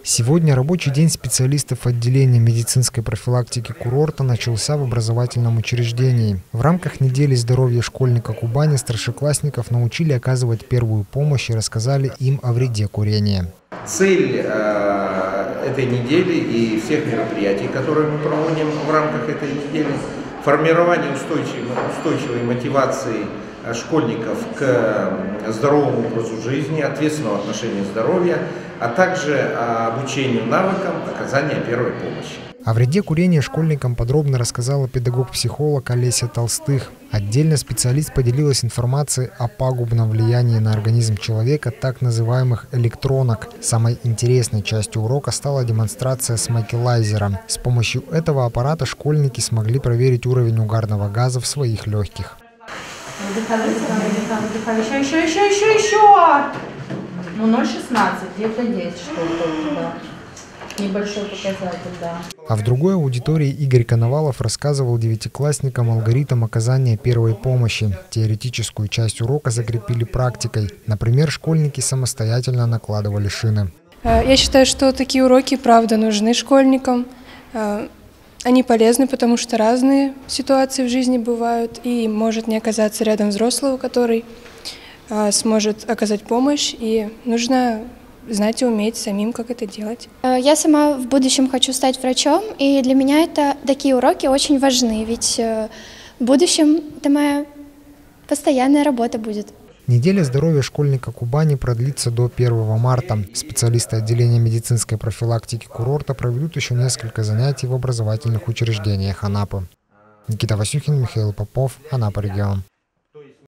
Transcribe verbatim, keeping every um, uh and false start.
Сегодня рабочий день специалистов отделения медицинской профилактики курорта начался в образовательном учреждении. В рамках недели здоровья школьника Кубани старшеклассников научили оказывать первую помощь и рассказали им о вреде курения. Цель э, этой недели и всех мероприятий, которые мы проводим в рамках этой недели, формирование устойчивой, устойчивой мотивации школьников к здоровому образу жизни, ответственного отношения здоровья, а также обучению навыкам оказания первой помощи. О вреде курения школьникам подробно рассказала педагог-психолог Олеся Толстых. Отдельно специалист поделилась информацией о пагубном влиянии на организм человека так называемых электронок. Самой интересной частью урока стала демонстрация смокилайзера. С помощью этого аппарата школьники смогли проверить уровень угарного газа в своих легких. Выдыхай, выдыхай, выдыхай, выдыхай. Еще, еще, еще, еще, еще. Ну, ноль шестнадцать, где-то есть что-то, да. Небольшой показатель, да. А в другой аудитории Игорь Коновалов рассказывал девятиклассникам алгоритм оказания первой помощи. Теоретическую часть урока закрепили практикой. Например, школьники самостоятельно накладывали шины. Я считаю, что такие уроки, правда, нужны школьникам. Они полезны, потому что разные ситуации в жизни бывают, и может не оказаться рядом взрослого, который сможет оказать помощь, и нужно знать и уметь самим, как это делать. Я сама в будущем хочу стать врачом, и для меня это такие уроки очень важны, ведь в будущем это моя постоянная работа будет. Неделя здоровья школьника Кубани продлится до первого марта. Специалисты отделения медицинской профилактики курорта проведут еще несколько занятий в образовательных учреждениях Анапы. Никита Васюхин, Михаил Попов, Анапа регион.